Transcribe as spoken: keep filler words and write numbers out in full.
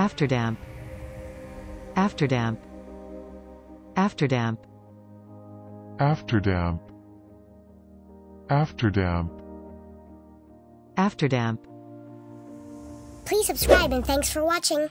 afterdamp, afterdamp, afterdamp, afterdamp, afterdamp. afterdamp. Please subscribe and thanks for watching.